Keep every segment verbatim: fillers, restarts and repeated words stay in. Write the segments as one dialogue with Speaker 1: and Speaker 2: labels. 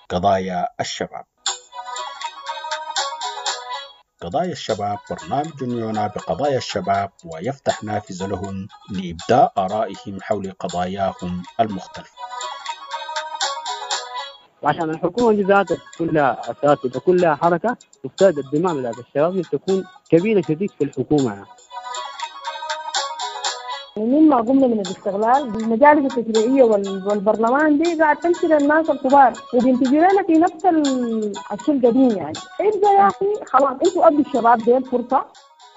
Speaker 1: قضايا الشباب. قضايا الشباب برنامج يعنى بقضايا الشباب ويفتح نافذة لهم لإبداء آرائهم حول قضاياهم المختلفة.
Speaker 2: وعشان الحكومة دي ذاتها كلها أساس وتكون لها حركة تفتاد الدماء بتاعت الشباب تكون كبيرة شديد في الحكومة يعني.
Speaker 3: مما قمنا من الاستغلال بالمجالس التشريعية والبرلمان دي قاعد تمثل الناس الكبار وبينتجوا لنا في نفس الشيء القديم يعني. ابدا يا اخي خلاص انتوا ادوا الشباب دي الفرصة.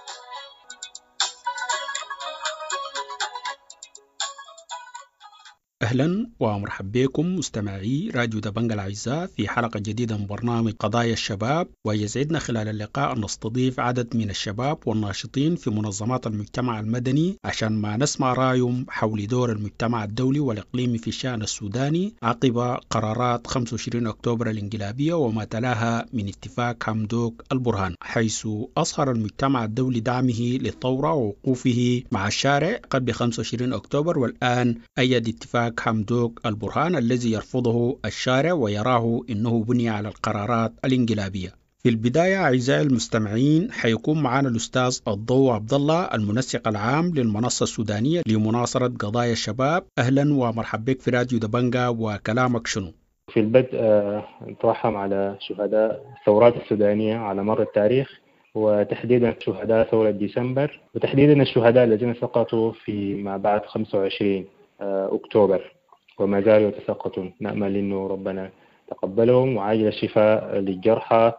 Speaker 1: أهلا ومرحبا بكم مستمعي راديو دبنج الأعزاء في حلقة جديدة من برنامج قضايا الشباب، ويسعدنا خلال اللقاء أن نستضيف عدد من الشباب والناشطين في منظمات المجتمع المدني عشان ما نسمع رأيهم حول دور المجتمع الدولي والإقليمي في الشأن السوداني عقب قرارات خمسة وعشرين أكتوبر الإنقلابية وما تلاها من اتفاق حمدوك البرهان، حيث أظهر المجتمع الدولي دعمه للثورة ووقوفه مع الشارع قبل خمسة وعشرين أكتوبر، والآن أيد اتفاق حمدوك البرهان الذي يرفضه الشارع ويراه أنه بني على القرارات الانقلابية. في البداية أعزائي المستمعين حيكون معنا الأستاذ الضوء عبد الله المنسق العام للمنصة السودانية لمناصرة قضايا الشباب. أهلا ومرحبا بك في راديو دبنجا، وكلامك شنو؟
Speaker 4: في البدء نترحم على شهداء الثورات السودانية على مر التاريخ، وتحديدا شهداء ثورة ديسمبر، وتحديدا الشهداء الذين سقطوا فيما بعد خمسة وعشرين أكتوبر وما زالوا يتساقطون. نأمل إنه ربنا تقبلهم وعاجل الشفاء للجرحى،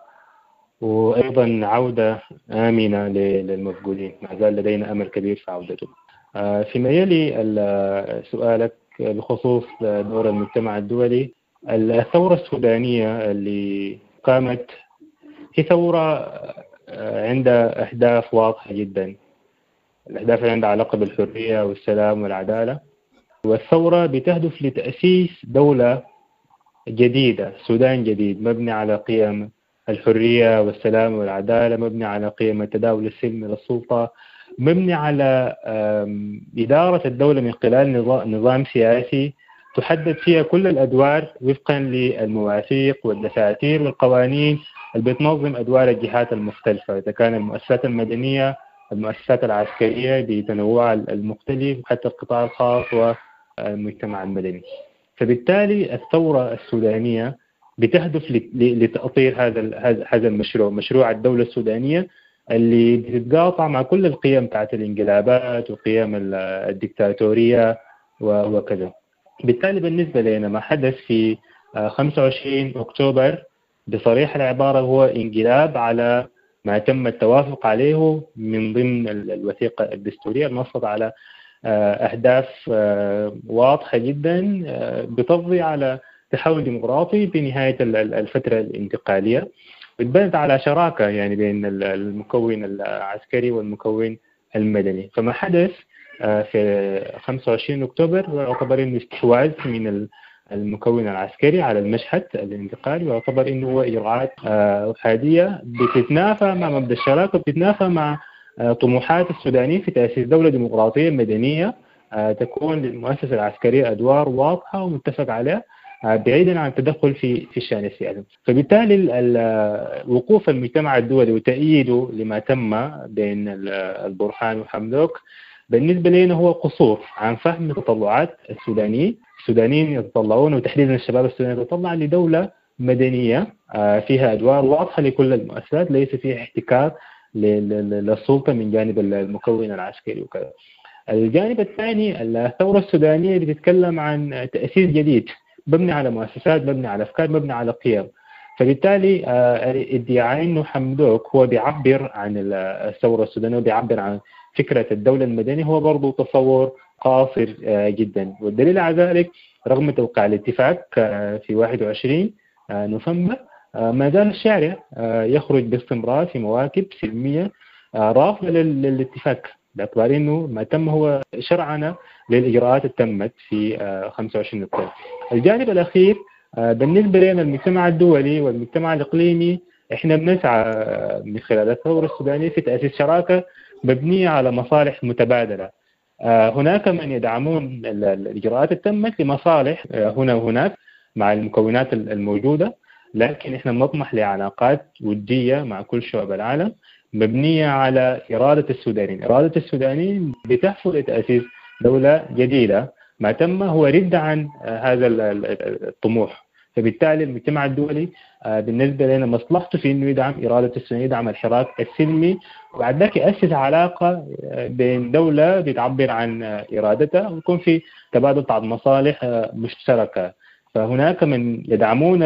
Speaker 4: وأيضا عودة آمنة للمفقودين. ما زال لدينا أمل كبير في عودتهم. فيما يلي سؤالك بخصوص دور المجتمع الدولي، الثورة السودانية اللي قامت هي ثورة عندها أهداف واضحة جدا. الأهداف اللي عندها علاقة بالحرية والسلام والعدالة، والثورة بتهدف لتأسيس دولة جديدة، سودان جديد مبني على قيم الحرية والسلام والعدالة، مبني على قيم التداول السلمي للسلطة، مبني على إدارة الدولة من خلال نظام سياسي تحدد فيها كل الأدوار وفقا للمواثيق والدساتير والقوانين اللي بتنظم أدوار الجهات المختلفة، إذا كان المؤسسات المدنية، المؤسسات العسكرية بتنوعها المختلف، وحتى القطاع الخاص والمجتمع المدني. فبالتالي الثورة السودانية بتهدف لتأطير هذا هذا المشروع، مشروع الدولة السودانية اللي بتتقاطع مع كل القيم بتاعت الانقلابات وقيم الدكتاتورية وكذا. بالتالي بالنسبة لنا ما حدث في خمسة وعشرين أكتوبر بصريح العبارة هو انقلاب على ما تم التوافق عليه من ضمن الوثيقة الدستورية المنصة على أهداف واضحة جدا بتفضي على تحول ديمقراطي بنهاية الفترة الانتقالية، بتبنت على شراكة يعني بين المكون العسكري والمكون المدني. فما حدث في خمسة وعشرين أكتوبر يعتبر إنه استحواذ من المكون العسكري على المشهد الانتقالي، ويعتبر إنه هو إجراءات أحادية بتتنافى مع مبدأ الشراكة، بتتنافى مع طموحات السودانيين في تأسيس دولة ديمقراطية مدنية تكون للمؤسسة العسكرية أدوار واضحة ومتفق عليها بعيدا عن التدخل في في الشأن السياسي. فبالتالي وقوف المجتمع الدولي وتأييده لما تم بين البرهان وحمدوك بالنسبة لنا هو قصور عن فهم تطلعات السودانيين. السودانيين يتطلعون، وتحديدا الشباب السوداني يتطلع لدولة مدنية فيها أدوار واضحة لكل المؤسسات، ليس فيها احتكار للسلطة من جانب المكون العسكري وكذا. الجانب الثاني الثورة السودانية بتتكلم عن تأسيس جديد مبني على مؤسسات، مبني على أفكار، مبني على قيم. فبالتالي ادعاء إنه حمدوك هو بيعبر عن الثورة السودانية وبيعبر عن فكرة الدولة المدنية هو برضو تصور قاصر جدا. والدليل على ذلك رغم توقيع الاتفاق في واحد وعشرين نوفمبر ما زال الشارع يخرج باستمرار في مواكب سلمية رافضة للاتفاق، باعتبار انه ما تم هو شرعنة للإجراءات التمت في خمسة وعشرين أكتوبر. الجانب الأخير بالنسبة لنا المجتمع الدولي والمجتمع الإقليمي، احنا بنسعى من خلال الثورة السودانية في تأسيس شراكة مبنية على مصالح متبادلة. هناك من يدعمون الإجراءات التمت لمصالح هنا وهناك، مع المكونات الموجودة، لكن إحنا بنطمح لعلاقات ودية مع كل شعوب العالم مبنية على إرادة السودانيين. إرادة السودانيين بتحفل لتأسيس دولة جديدة. ما تم هو رد عن هذا الطموح، فبالتالي المجتمع الدولي بالنسبة لنا مصلحته في إنه يدعم إرادة السودان، يدعم الحراك السلمي، وبعد ذلك يأسس علاقة بين دولة بتعبر عن إرادتها ويكون في تبادل بعض مصالح مشتركة. فهناك من يدعمون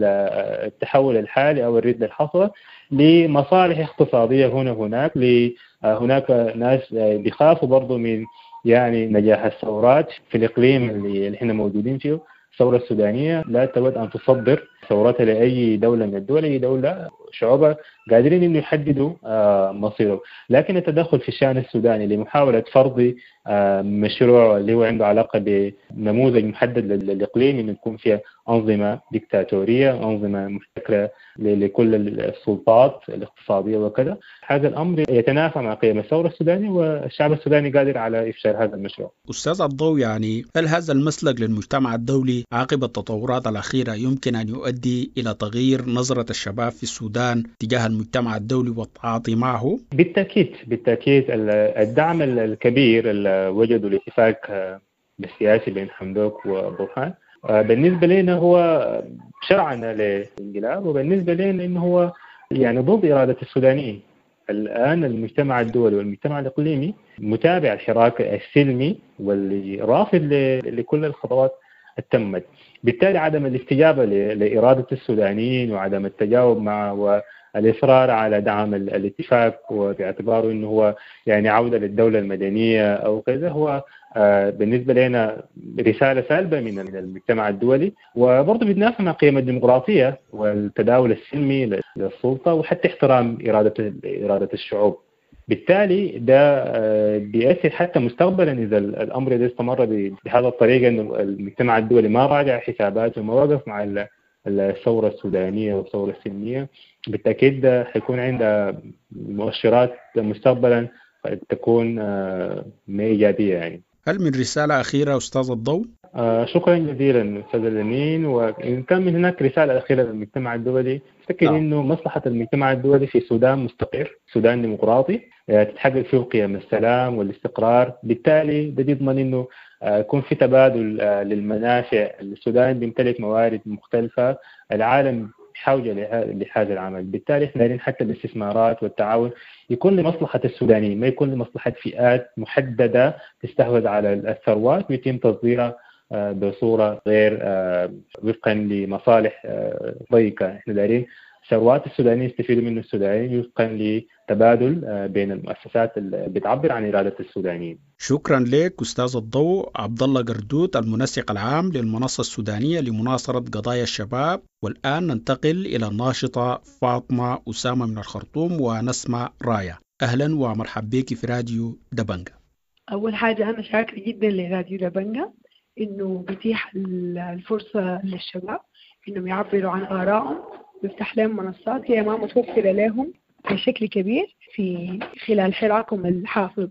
Speaker 4: التحول الحالي أو الرد الحصر لمصالح اقتصادية هنا هناك. هناك ناس بيخافوا برضو من يعني نجاح الثورات في الإقليم اللي احنا موجودين فيه. الثورة السودانية لا تود أن تصدر ثورتها لأي دولة من الدول. أي دولة شعوبها قادرين إنه يحددوا مصيره، لكن التدخل في الشأن السوداني لمحاولة فرض مشروع اللي هو عنده علاقة بنموذج محدد للإقليم إنه يكون فيها أنظمة ديكتاتورية، أنظمة محتكرة لكل السلطات الاقتصادية وكذا، هذا الأمر يتنافى مع قيم الثورة السودانية، والشعب السوداني قادر على إفشال هذا المشروع.
Speaker 1: أستاذ الضوء، يعني هل هذا المسلك للمجتمع الدولي عقب التطورات الأخيرة يمكن أن يؤدي إلى تغيير نظرة الشباب في السودان تجاه المجتمع الدولي والتعاطي معه؟
Speaker 4: بالتأكيد بالتأكيد. الدعم الكبير اللي وجدوا الاتفاق بالسياسي بين حمدوك وبرهان بالنسبة لنا هو شرعنا للانقلاب، وبالنسبة لنا إنه هو يعني ضد إرادة السودانيين. الآن المجتمع الدولي والمجتمع الإقليمي متابع الحراك السلمي واللي رافض لكل الخطوات التمت. بالتالي عدم الاستجابة لإرادة السودانيين وعدم التجاوب مع والإصرار على دعم الاتفاق وباعتباره إنه هو يعني عودة للدولة المدنية أو كذا، هو بالنسبة لنا رسالة سالبة من المجتمع الدولي، وبرضه بيتنافى مع قيم الديمقراطية والتداول السلمي للسلطة وحتى احترام إرادة إرادة الشعوب. بالتالي ده بيأثر حتى مستقبلا إذا الأمر ده استمر بهذا الطريقة، إنه المجتمع الدولي ما راجع حساباته وما وقف مع الثورة السودانية والثورة السلمية. بالتأكيد ده حيكون عنده مؤشرات مستقبلا تكون ما إيجابية يعني.
Speaker 1: هل من رسالة أخيرة أستاذ الضوء؟
Speaker 4: آه شكرا جزيلا أستاذ لمين. وإن كان من هناك رسالة أخيرة للمجتمع الدولي، أفتكر نعم. إنه مصلحة المجتمع الدولي في سودان مستقر، سودان ديمقراطي تتحقق فيه قيم السلام والاستقرار. بالتالي ده بيضمن إنه يكون في تبادل للمنافع. السودان بيمتلك موارد مختلفة، العالم بحاجة لهذا العمل. بالتالي احنا دايرين حتى الاستثمارات والتعاون يكون لمصلحة السودانيين، ما يكون لمصلحة فئات محددة تستحوذ على الثروات ويتم تصديرها بصورة غير وفقا لمصالح ضيقة. احنا دايرين ثروات السودانيين يستفيدوا منه السودانيين وفقا لتبادل بين المؤسسات اللي بتعبر عن إرادة السودانيين.
Speaker 1: شكرا لك أستاذ الضوء عبد الله قردود، المنسق العام للمنصة السودانية لمناصرة قضايا الشباب. والآن ننتقل إلى الناشطة فاطمة أسامة من الخرطوم ونسمة راية. أهلا ومرحبا بك في راديو دبنجة.
Speaker 5: أول حاجة أنا شاكرة جدا لراديو دبنجة إنه بيتيح الفرصة للشباب إنهم يعبروا عن آرائهم ويفتح لهم منصات هي ما متوفرة لهم بشكل كبير في خلال حراكهم الحافظ.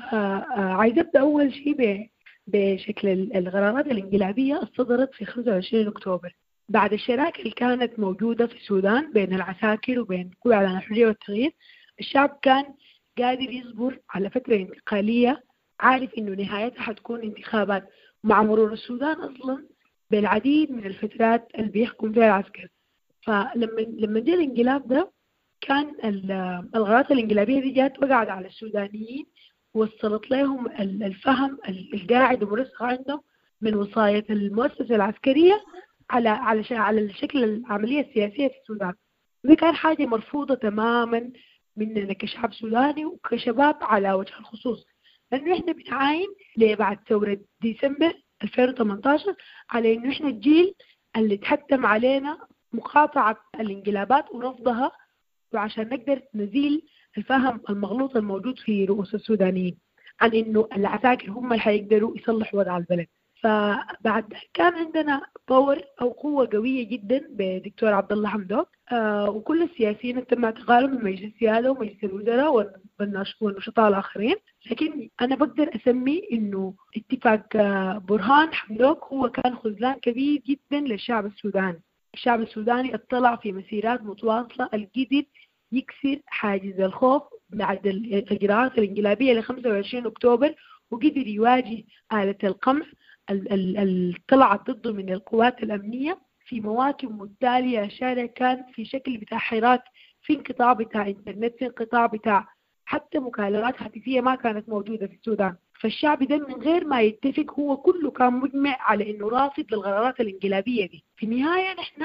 Speaker 5: فعايز أبدأ أول شيء بشكل القرارات الانقلابية الصدرت في خمسة وعشرين أكتوبر بعد الشراكة اللي كانت موجودة في السودان بين العساكر وبين قوى إعلان الحرية والتغيير. الشعب كان قادر يصبر على فترة انتقالية، عارف إنه نهايتها حتكون انتخابات، مع مرور السودان أصلا بالعديد من الفترات اللي بيحكم فيها العسكر. فلما لما جاء الانقلاب ده كان القرارات الانقلابية دي جات وقعت على السودانيين، وصلت لهم الفهم القاعد ومرسخ عندهم من وصاية المؤسسة العسكرية على على على الشكل العملية السياسية في السودان. ودي كان حاجة مرفوضة تماما مننا كشعب سوداني وكشباب على وجه الخصوص، لأنه إحنا بنعاين بعد ثورة ديسمبر ألفين وثمانية عشر على إنه إحنا الجيل اللي تحتم علينا مقاطعة الانقلابات ورفضها، وعشان نقدر نزيل الفهم المغلوط الموجود في رؤوس السودانيين عن إنه العساكر هم اللي حيقدروا يصلحوا وضع البلد. فبعد كان عندنا باور أو قوة قوية جدا بدكتور عبد الله حمدوك، آه وكل السياسيين تم اعتقالهم من مجلس السيادة ومجلس الوزراء والنشطاء الآخرين. لكن أنا بقدر أسمي إنه اتفاق برهان حمدوك هو كان خذلان كبير جدا للشعب السوداني. الشعب السوداني اطلع في مسيرات متواصلة القدر يكسر حاجز الخوف بعد الإجراءات الانقلابية ل خمسة وعشرين أكتوبر، وقدر يواجه آلة القمع اللي طلعت ضده من القوات الأمنية في مواكب متتالية. الشارع كان في شكل بتاع حراك، في انقطاع بتاع انترنت، في انقطاع بتاع حتى مكالمات هاتفية ما كانت موجودة في السودان. فالشعب ده من غير ما يتفق هو كله كان مجمع على إنه رافض للقرارات الانقلابية دي. في النهاية نحن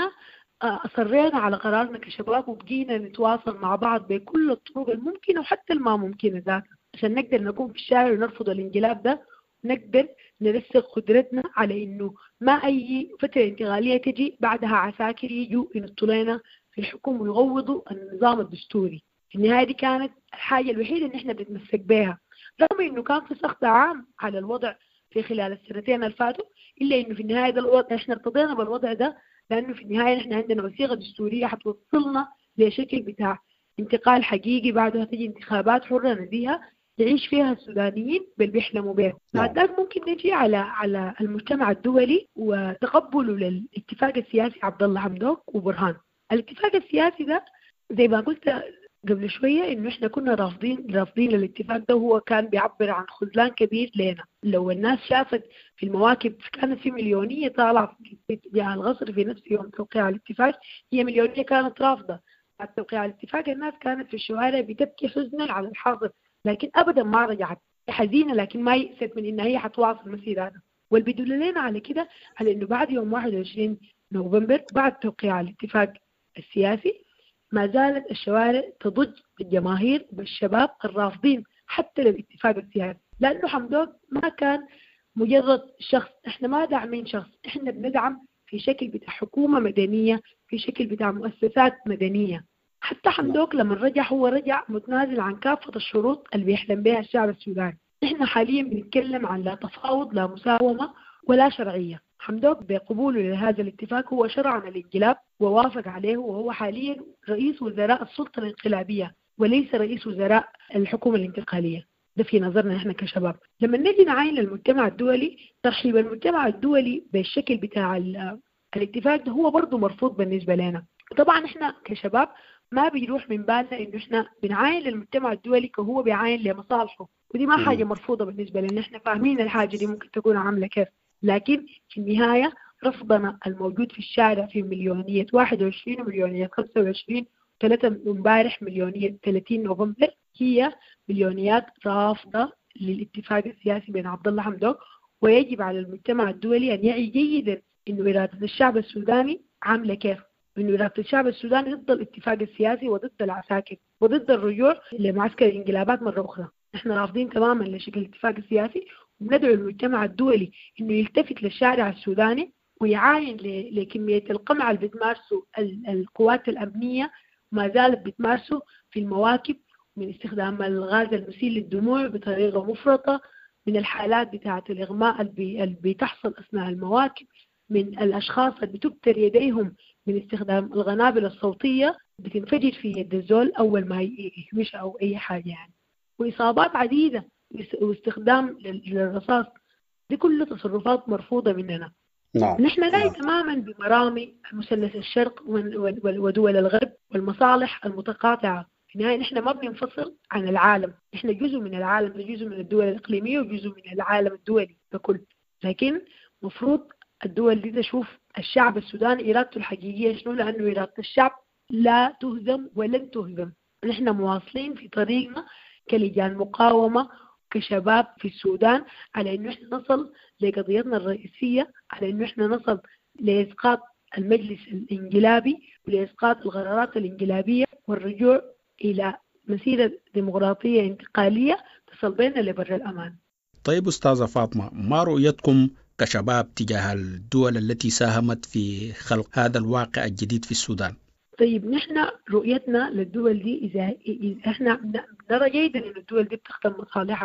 Speaker 5: أصرينا على قرارنا كشباب وبقينا نتواصل مع بعض بكل الطرق الممكنة وحتى الما ممكنة ذاتها عشان نقدر نكون في الشارع ونرفض الانقلاب ده، ونقدر نرسخ قدرتنا على إنه ما أي فترة انتقالية تجي بعدها عساكر يجوا ينطلينا في الحكم ويغوضوا النظام الدستوري. في النهاية دي كانت الحاجة الوحيدة اللي احنا بنتمسك بها، رغم إنه كان في سخط عام على الوضع في خلال السنتين اللي فاتوا، إلا إنه في النهاية ده الوضع احنا ارتضينا بالوضع ده، لأنه في النهاية نحن عندنا وثيقة دستورية حتوصلنا لشكل بتاع انتقال حقيقي، بعدها تجي انتخابات حرة نزيهة يعيش فيها السودانيين باللي بيحلموا بها. بعد ذلك ممكن نجي على على المجتمع الدولي وتقبله للاتفاق السياسي عبد الله حمدوك وبرهان. الاتفاق السياسي ده زي ما قلت قبل شوية إنه إحنا كنا رافضين رافضين للاتفاق ده، وهو كان بيعبر عن خذلان كبير لنا. لو الناس شافت في المواكب كانت في مليونية طالعة في اتجاه الغصر في نفس يوم توقيع الاتفاق، هي مليونية كانت رافضة. بعد توقيع الاتفاق الناس كانت في الشوارع بتبكي حزنا على الحاضر، لكن أبدا ما رجعت حزينة، لكن ما يأست من إن هي حتواصل مسيراتها. واللي بيدل لنا على كده على إنه بعد يوم واحد وعشرين نوفمبر بعد توقيع الاتفاق السياسي ما زالت الشوارع تضج بالجماهير وبالشباب الرافضين حتى للاتفاق السياسي، لأنه حمدوك ما كان مجرد شخص، احنا ما داعمين شخص، احنا بندعم في شكل بتاع حكومة مدنية، في شكل بتاع مؤسسات مدنية. حتى حمدوك لما رجع هو رجع متنازل عن كافة الشروط اللي بيحلم بها الشعب السوداني. احنا حاليا بنتكلم عن لا تفاوض لا مساومة ولا شرعية. حمدوك بقبوله لهذا الاتفاق هو شرع عن الانقلاب ووافق عليه، وهو حاليا رئيس وزراء السلطة الانقلابية وليس رئيس وزراء الحكومة الانتقالية. ده في نظرنا احنا كشباب. لما نجي نعاين للمجتمع الدولي، ترحيب المجتمع الدولي بالشكل بتاع الاتفاق ده هو برضه مرفوض بالنسبة لنا. طبعا احنا كشباب ما بيروح من بالنا انه احنا بنعاين للمجتمع الدولي كهو بيعاين لمصالحه، ودي ما حاجة مرفوضة بالنسبة لنا. احنا فاهمين الحاجة دي ممكن تكون عاملة كيف، لكن في النهاية رفضنا الموجود في الشارع في مليونية واحد وعشرين ومليونية خمسة وعشرين ثلاثة امبارح مليونية ثلاثين نوفمبر هي مليونيات رافضة للاتفاق السياسي بين عبد الله حمدوك. ويجب على المجتمع الدولي أن يعي جيدا إنه إرادة الشعب السوداني عاملة كيف، إنه إرادة الشعب السوداني ضد الاتفاق السياسي وضد العساكر وضد الرجوع لمعسكر الانقلابات مرة أخرى. نحن رافضين تماما لشكل الاتفاق السياسي، وندعو المجتمع الدولي إنه يلتفت للشارع السوداني ويعاين لكمية القمع اللي بتمارسه القوات الأمنية ما زالت بتمارسه في المواكب، من استخدام الغاز المسيل للدموع بطريقة مفرطة، من الحالات بتاعة الإغماء اللي بتحصل أثناء المواكب، من الأشخاص اللي بتبتر يديهم من استخدام القنابل الصوتية بتنفجر في يد الزول أول ما يهمش أو أي حاجة يعني، وإصابات عديدة واستخدام للرصاص. دي كل تصرفات مرفوضة مننا.
Speaker 1: نعم.
Speaker 5: نحن نعي تماما بمرامي مثلث الشرق ودول الغرب والمصالح المتقاطعة. في النهاية نحن ما بننفصل عن العالم، نحن جزء من العالم، جزء من الدول الإقليمية وجزء من العالم الدولي ككل. لكن مفروض الدول دي تشوف الشعب السوداني إرادته الحقيقية شنو، لأنه إرادة الشعب لا تهزم ولن تهزم. نحن مواصلين في طريقنا كلجان مقاومة كشباب في السودان على إنه إحنا نصل لقضيتنا الرئيسية، على إنه إحنا نصل لإسقاط المجلس الانقلابي ولإسقاط القرارات الانقلابية والرجوع إلى مسيرة ديمقراطية انتقالية تصل بيننا لبر الأمان.
Speaker 1: طيب أستاذة فاطمة، ما رؤيتكم كشباب تجاه الدول التي ساهمت في خلق هذا الواقع الجديد في السودان؟
Speaker 5: طيب نحن رؤيتنا للدول دي إذا إذا إحنا نرى جيدا إن الدول دي بتخدم مصالحها،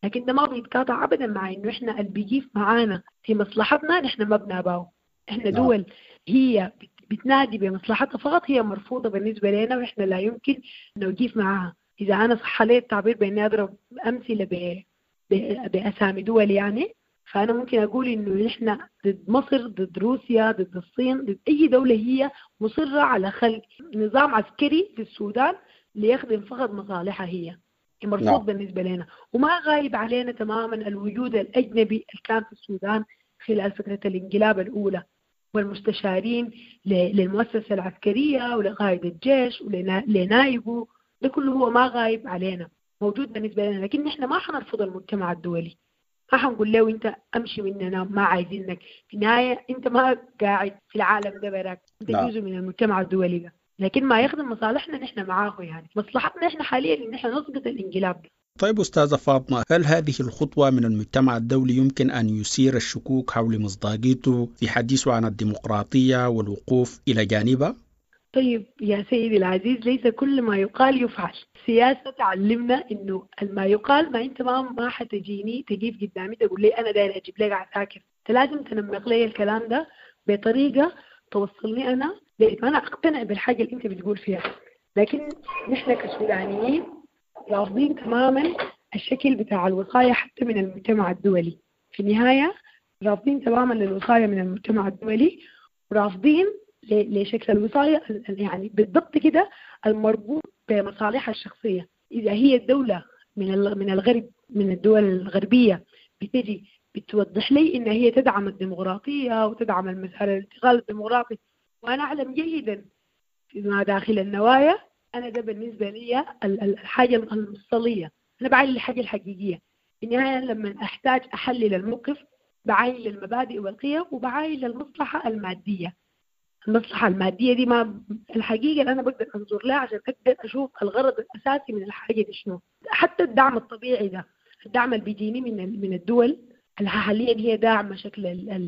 Speaker 5: لكن ده ما بيتقاطع أبدا مع إنه إحنا اللي بيجيف معانا في مصلحتنا نحن ما بناباو. إحنا دول هي بتنادي بمصلحتها فقط هي مرفوضة بالنسبة لنا، وإحنا لا يمكن إنه نجيف معاها. إذا أنا صح لي التعبير بإني أضرب أمثلة ب... ب... بأسامي دول يعني، فأنا ممكن أقول إنه نحن ضد مصر، ضد روسيا، ضد الصين، ضد أي دولة هي مصرة على خلق نظام عسكري في السودان ليخدم فقط مصالحها هي. مرفوض بالنسبة لنا، وما غايب علينا تماما الوجود الأجنبي اللي كان في السودان خلال فترة الانقلاب الأولى، والمستشارين للمؤسسة العسكرية ولقائد الجيش ولنائبه، ده كله هو ما غايب علينا، موجود بالنسبة لنا. لكن نحن ما حنرفض المجتمع الدولي، ما حنقول له انت امشي مننا ما عايزينك. في النهاية انت ما قاعد في العالم ده براك، انت جزء من المجتمع الدولي ده، لكن ما يخدم مصالحنا نحن معاه. يعني مصلحتنا نحن حاليا ان نحن نسقط الانقلاب ده.
Speaker 1: طيب أستاذة فاطمة، هل هذه الخطوة من المجتمع الدولي يمكن أن يثير الشكوك حول مصداقيته في حديثه عن الديمقراطية والوقوف إلى جانبها؟
Speaker 5: طيب يا سيدي العزيز، ليس كل ما يقال يفعل. السياسة تعلمنا إنه ما يقال، ما أنت ما ما حتجيني تجيب قدامي تقول لي أنا داير أجيب لك عساكر، أنت لازم تنمق لي الكلام ده بطريقة توصلني أنا لأن أنا أقتنع بالحاجة اللي أنت بتقول فيها. لكن نحن كسودانيين رافضين تماما الشكل بتاع الوصاية حتى من المجتمع الدولي. في النهاية رافضين تماما للوصاية من المجتمع الدولي، ورافضين لشكل الوصاية يعني بالضبط كده المربوط بمصالحها الشخصية. إذا هي الدولة من من الغرب، من الدول الغربية بتجي بتوضح لي إن هي تدعم الديمقراطية وتدعم المسار الانتقال الديمقراطي، وأنا أعلم جيدا ما داخل النوايا، أنا ده بالنسبة لي الحاجة المفصلية. أنا بعين الحاجة الحقيقية. في النهاية لما أحتاج أحلل الموقف بعين للمبادئ والقيم وبعين للمصلحة المادية. المصلحة المادية دي ما الحقيقة اللي أنا بقدر أنظر لها عشان أقدر أشوف الغرض الأساسي من الحاجة دي شنو. حتى الدعم الطبيعي ده، الدعم اللي بيجيني من من الدول اللي حاليا هي داعمة شكل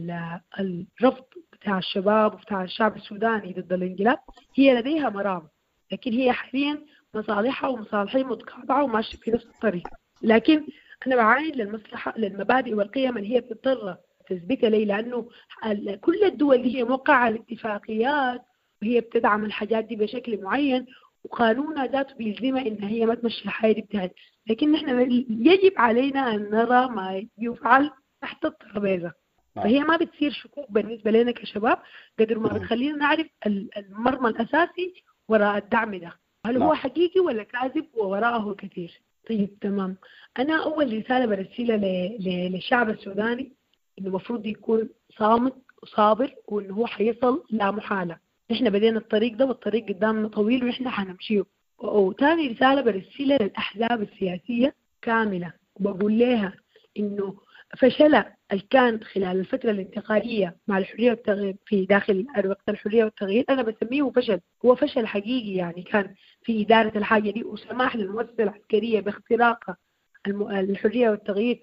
Speaker 5: الرفض بتاع الشباب وبتاع الشعب السوداني ضد الانقلاب، هي لديها مرام، لكن هي حاليا مصالحها ومصالحي متقاطعة وماشية في نفس الطريق. لكن أنا بعاين للمصلحة للمبادئ والقيم اللي هي بتضطر تثبتها لي، لأنه كل الدول اللي هي موقعة على الاتفاقيات وهي بتدعم الحاجات دي بشكل معين، وقانونها ذاته بيلزمها إن هي ما تمشي الحياة دي بتاعت. لكن نحن يجب علينا أن نرى ما يفعل تحت الترابيزة، فهي ما بتصير شكوك بالنسبة لنا كشباب قدر ما بتخلينا نعرف المرمى الأساسي وراء الدعم ده، هل هو حقيقي ولا كاذب ووراءه كثير. طيب تمام. أنا أول رسالة برسلها للشعب السوداني إنه المفروض يكون صامت وصابر، وإنه هو حيصل لا محالة. إحنا بدينا الطريق ده والطريق قدامنا طويل وإحنا حنمشيه. وتاني رسالة برسلها للأحزاب السياسية كاملة، وبقول لها إنه فشل كان خلال الفترة الانتقالية مع الحرية والتغيير في داخل وقت الحرية والتغيير، أنا بسميه فشل، هو فشل حقيقي يعني كان في إدارة الحاجة دي وسماح للمؤسسة العسكرية باختراقها الحرية والتغيير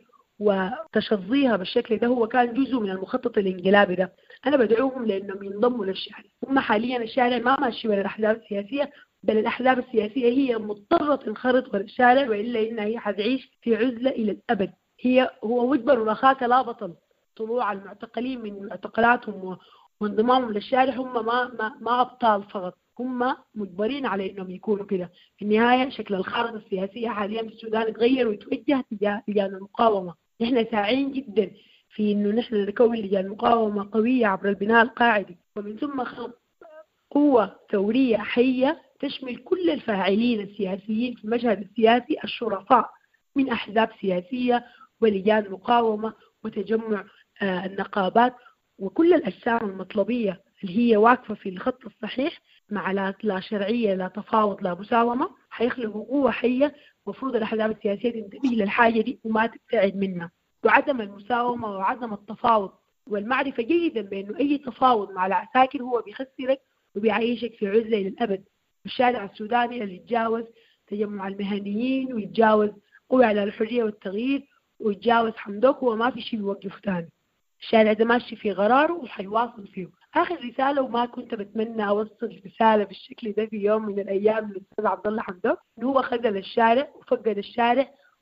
Speaker 5: وتشظيها بالشكل ده، هو كان جزء من المخطط الانقلابي ده. أنا بدعوهم لأنهم ينضموا للشارع. هم حاليا الشارع ما ماشي ولا الأحزاب السياسية، بل الأحزاب السياسية هي مضطرة تنخرط ولا الشارع، وإلا إنها هي حتعيش في عزلة إلى الأبد. هي هو وجبر رخاك لا بطل. طلوع المعتقلين من معتقلاتهم وانضمامهم للشارع هم ما ما ما أبطال فقط، هم مجبرين على إنهم يكونوا كده. في النهاية شكل الخارطة السياسية حاليا في السودان يتغير ويتوجه تجاه لجان المقاومة. نحن ساعين جدا في إنه نحن نكون لجان مقاومة قوية عبر البناء القاعدي، ومن ثم خلق قوة ثورية حية تشمل كل الفاعلين السياسيين في المشهد السياسي الشرفاء من أحزاب سياسية ولجان مقاومة وتجمع آه النقابات وكل الأجسام المطلبية اللي هي واقفة في الخط الصحيح مع لا, لا شرعية لا تفاوض لا مساومة. حيخلقوا قوة حية. مفروض الأحزاب السياسية تنتبه للحاجة دي وما تبتعد منها، وعدم المساومة وعدم التفاوض والمعرفة جيدا بأنه أي تفاوض مع العساكر هو بيخسرك وبيعيشك في عزلة للأبد. الشارع السوداني اللي يتجاوز تجمع المهنيين ويتجاوز قوى على الحرية والتغيير ويتجاوز حمدوك هو ما في شيء بيوقفه ثاني. الشارع ده ماشي في قراره وحيواصل فيه. آخر رسالة، وما كنت بتمنى أوصل رسالة بالشكل ده في يوم من الأيام للأستاذ عبد الله حمدوك، إنه هو خذل الشارع وفقد الشارع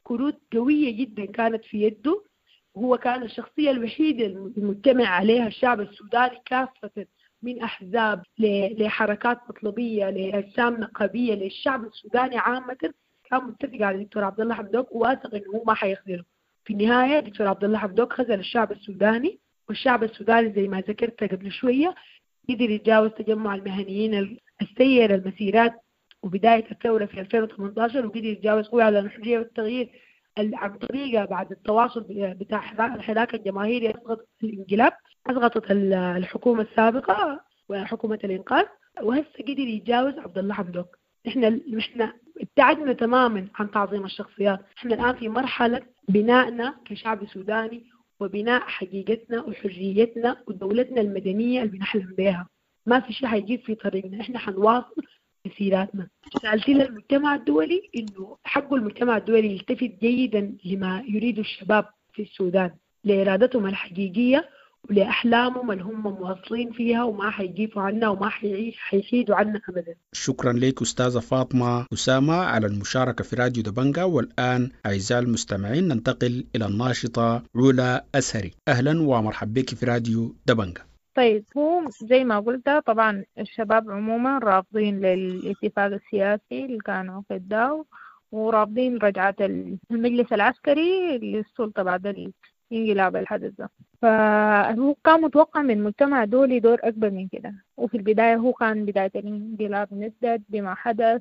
Speaker 5: كروت قوية جدا كانت في يده، وهو كان الشخصية الوحيدة المجتمع عليها الشعب السوداني كافة، من أحزاب لحركات مطلبية لأجسام نقابية للشعب السوداني عامة، كان متفق على الدكتور عبد الله حمدوك وواثق إنه هو ما حيخذله. في النهاية الدكتور عبد الله حمدوك خذل الشعب السوداني، والشعب السوداني زي ما ذكرت قبل شوية قدر يتجاوز تجمع المهنيين السير المسيرات وبداية الثورة في ألفين وثمانية عشر، وقدر يتجاوز قوي على الحرية والتغيير عن طريقة بعد التواصل بتاع الحراك الجماهيري أسقطت الانقلاب، أسقطت الحكومة السابقة وحكومة الإنقاذ، وهسه قدر يتجاوز عبد الله حمدوك. إحنا إحنا ابتعدنا تماما عن تعظيم الشخصيات، إحنا الآن في مرحلة بنائنا كشعب سوداني وبناء حقيقتنا وحريتنا ودولتنا المدنية اللي بنحلم بها. ما في شيء حيجيب في طريقنا، إحنا حنواصل مسيراتنا. سألت المجتمع الدولي إنه حق المجتمع الدولي يلتفت جيدا لما يريد الشباب في السودان، لإرادتهم الحقيقية ولأحلامهم اللي هم مواصلين فيها وما حيجيبوا عنا وما حيحيدوا عنا أبدا.
Speaker 1: شكرا لك أستاذة فاطمة أسامة على المشاركة في راديو دبنجة. والآن أعزائي المستمعين ننتقل إلى الناشطة علا أسهري. أهلا ومرحبا بك في راديو دبنجة.
Speaker 6: طيب، هو زي ما قلت طبعا الشباب عموما رافضين للاتفاق السياسي اللي كان عقده، ورافضين رجعة المجلس العسكري للسلطة بعد الانقلاب الحدث ده. فهو كان متوقع من المجتمع الدولي دور أكبر من كده، وفي البداية هو كان بداية الانقلاب ندد بما حدث،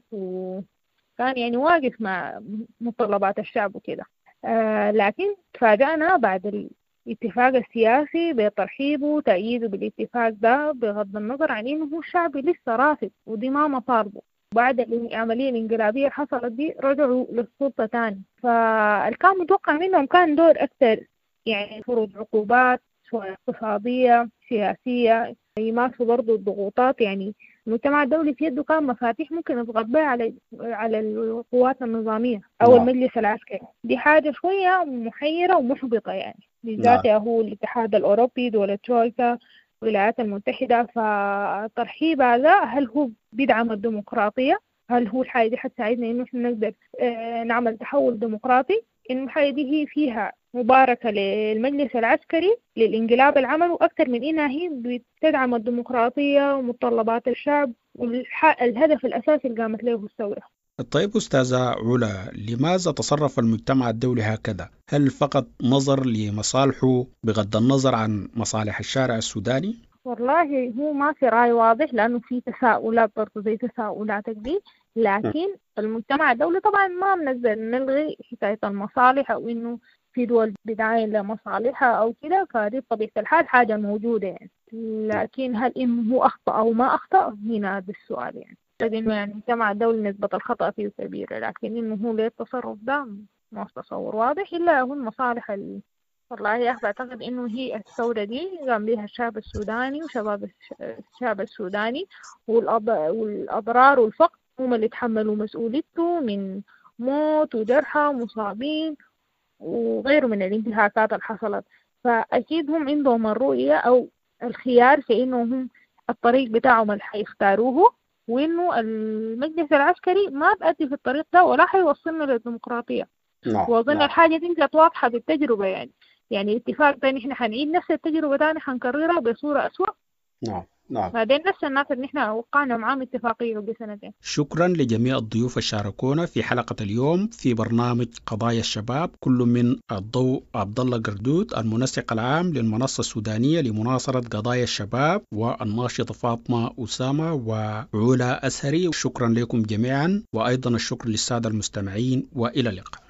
Speaker 6: وكان يعني واقف مع متطلبات الشعب وكده. آه لكن تفاجأنا بعد الاتفاق السياسي بترحيبه وتأييده بالاتفاق ده، بغض النظر عن إنه هو الشعب لسه رافض ودي ما مطالبه. بعد العملية الانقلابية اللي حصلت دي رجعوا للسلطة تاني، فالكان متوقع منهم كان دور أكثر، يعني فرض عقوبات سواء اقتصادية سياسية، يمارسوا برضو الضغوطات. يعني المجتمع الدولي في يده كان مفاتيح ممكن يضغط بها على على القوات النظامية أو
Speaker 1: نعم.
Speaker 6: المجلس العسكري. دي حاجة شوية محيرة ومحبطة يعني، بالذات
Speaker 1: نعم.
Speaker 6: هو الاتحاد الأوروبي، دول الترويكا، الولايات المتحدة. فالترحيب هذا هل هو بيدعم الديمقراطية؟ هل هو الحاجة دي حتساعدنا إنه إحنا نقدر نعمل تحول ديمقراطي؟ إنه الحاجة دي هي فيها مباركة للمجلس العسكري للانقلاب العمل، وأكثر من إنها هي بتدعم الديمقراطية ومتطلبات الشعب والهدف الأساسي اللي قامت له الثورة.
Speaker 1: طيب أستاذة علا، لماذا تصرف المجتمع الدولي هكذا؟ هل فقط نظر لمصالحه بغض النظر عن مصالح الشارع السوداني؟
Speaker 6: والله هو ما في رأي واضح، لأنه في تساؤلات برضو زي تساؤلاتك دي، لكن المجتمع الدولي طبعا ما منزل نلغي حكاية المصالح أو إنه في دول بدعاية لمصالحها أو كده، فدي بطبيعة الحال حاجة موجودة يعني. لكن هل إنه هو أخطأ أو ما أخطأ؟ هنا بالسؤال يعني. إنه يعني المجتمع الدولي نسبة الخطأ فيه كبيرة، لكن إنه هو ليه التصرف ده ما تصور واضح إلا هو المصالح ال... والله أعتقد إنه هي الثورة دي قام بها الشعب السوداني وشباب الشعب السوداني، والأضرار والفقر هم اللي تحملوا مسؤوليته من موت وجرحى ومصابين وغيره من الانتهاكات اللي حصلت. فأكيد هم عندهم الرؤية أو الخيار في إنه هم الطريق بتاعهم اللي حيختاروه، وإنه المجلس العسكري ما بأدي في الطريق ده ولا حيوصلنا للديمقراطية.
Speaker 1: نعم.
Speaker 6: وأظن الحاجة دي كانت واضحة بالتجربة يعني. يعني الاتفاق تاني إحنا حنعيد نفس التجربة تاني حنكررها بصورة أسوأ.
Speaker 1: نعم. نعم.
Speaker 6: بعدين نفس الناس اللي إحنا وقعنا معاهم اتفاقية بسنتين.
Speaker 1: شكرا لجميع الضيوف الشاركونا في حلقة اليوم في برنامج قضايا الشباب، كل من الضوء عبد الله قردود المنسق العام للمنصة السودانية لمناصرة قضايا الشباب، والناشطة فاطمة أسامة وعلا أسهري. شكرا لكم جميعا، وأيضا الشكر للسادة المستمعين، وإلى اللقاء.